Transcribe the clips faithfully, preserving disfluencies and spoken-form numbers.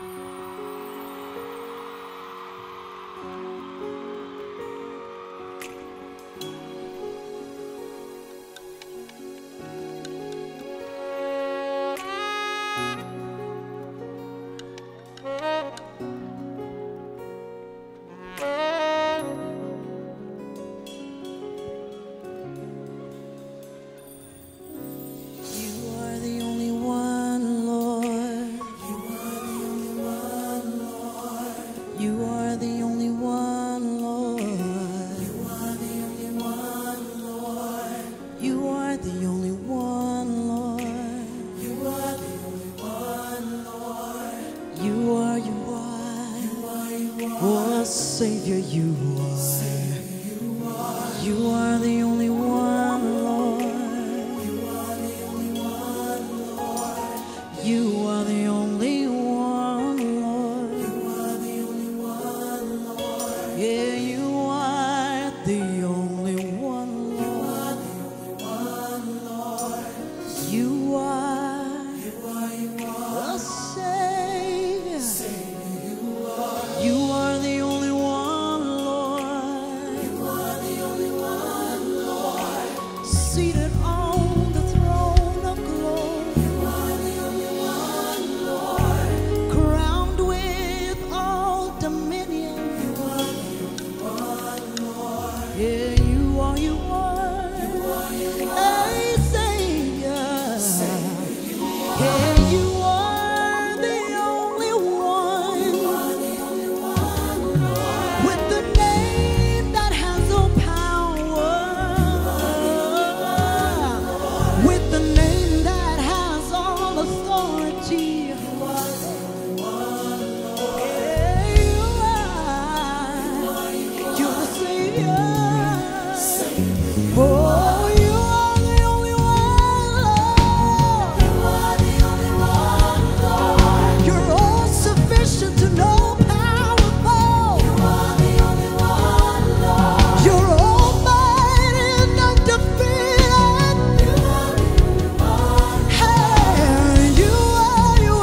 Savior, you are. You are the only one, Lord. You are the only one, Lord. You are the only one, Lord. You are the only one, Lord. Yeah, you are the only one, Lord. You are, you are, you are the Savior. Savior, you are. You are the only one. Seated on the throne of glory, you are the only one, Lord. Crowned with all dominion, you are the only one, Lord. Yeah, you are, you are, you are, you are. Hey, Savior, Savior, you are. Yeah, you are the only one, you are the only one, Lord. With the name that has all power. With the name that has all authority, you are the only one, Lord. Yeah, you are. You're the Savior. Oh, you are the only one, Lord. You are the only one, Lord. You're all sufficient to know powerful. You are the only one, Lord. You're almighty and undefeated. You are the only one. Hey, you are, you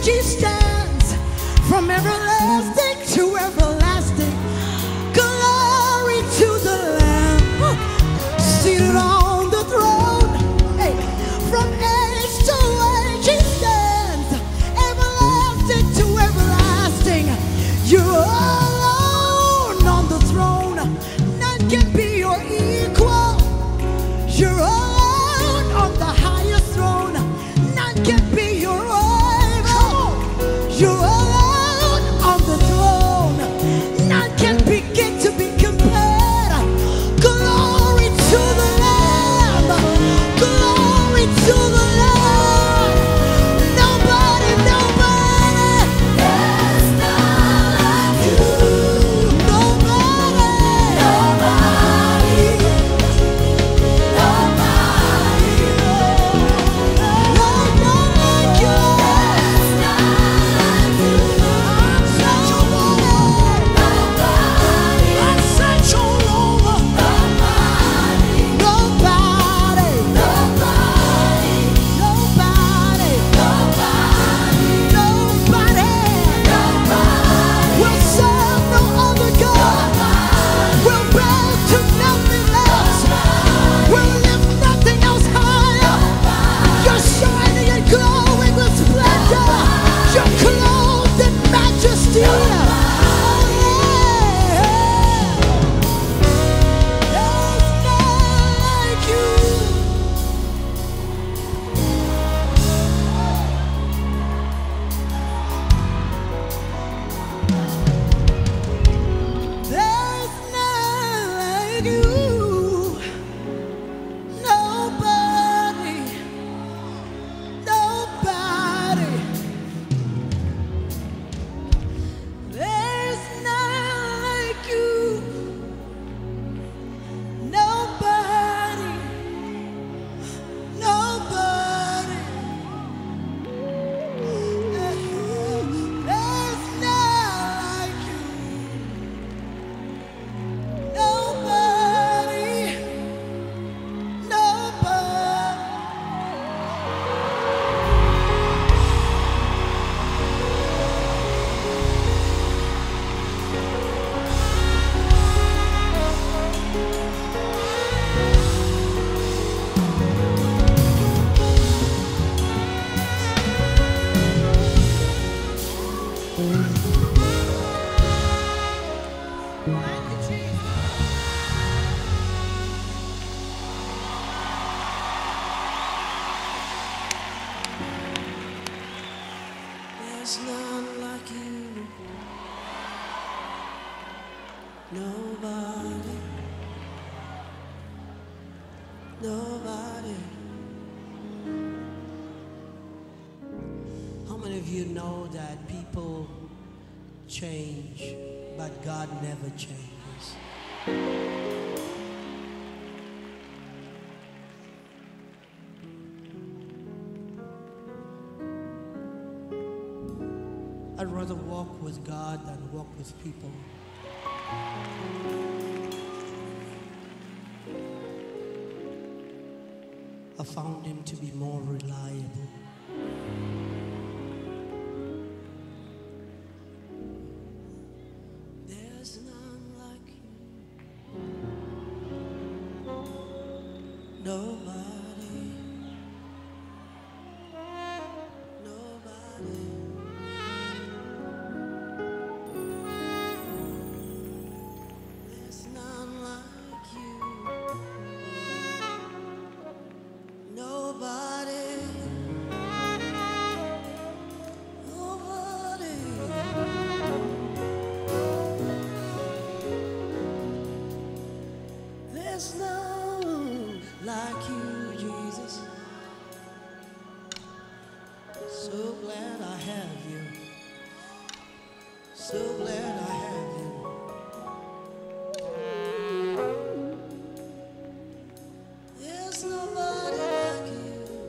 age he stands, from everlasting to everlasting. Glory to the Lamb, seated on the throne. Hey, from age to age he stands, everlasting to everlasting. You're alone on the throne, none can be your equal. You're alone on the highest throne, none can be your rival. You're alone on the throne, none can begin to be compared. Glory to the Lamb, glory to the Lamb. Nobody, nobody, there's none like you. Nobody, nobody, nobody, there's none like you. There's none like you. I'm such a woman. Nobody. I'm such a woman. Nobody. Nobody. Nobody. Nobody. Nobody. Nobody. Nobody. We'll serve no other God. We'll bow to nothing else. We'll lift nothing else higher. You're shining and glowing with splendor. You're clothed in majesty. Oh, yeah. There's none like you. There's none like you. Nobody, nobody. There's none like you. Nobody, nobody. There's none like you. Nobody, nobody. Thank you, Jesus. There's none like you. Nobody. Nobody. How many of you know that people change, but God never changes? I'd rather walk with God than walk with people. I found him to be more reliable. There's none like you. Nobody. Nobody. There's none like you. Nobody. Nobody. There's none like you, Jesus. So glad I have you. So glad I have you. There's nobody like you.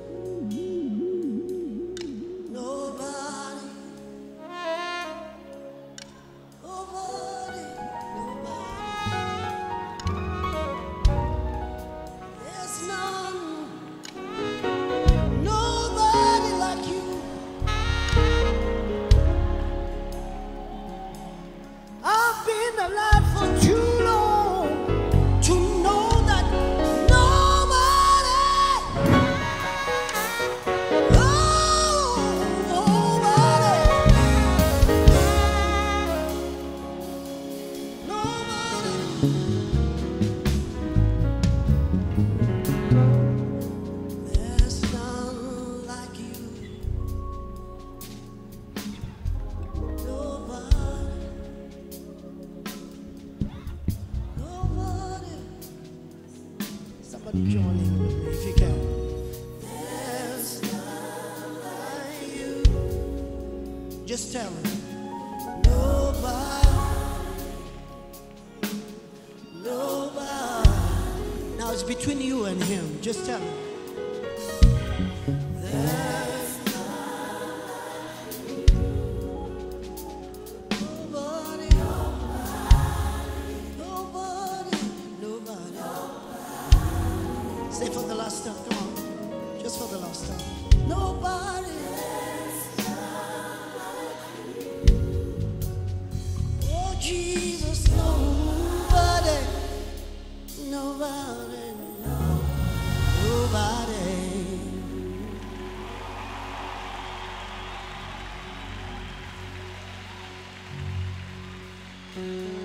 Nobody. Nobody. Nobody. There's none. Nobody like you. Somebody join in with me if you can. There's none like you. Just tell him. Nobody, nobody. Now it's between you and him. Just tell him. There's none like you. Nobody, nobody, nobody, nobody. Say for the last time. Come on. Just for the last time. Nobody. Jesus, nobody, nobody, nobody.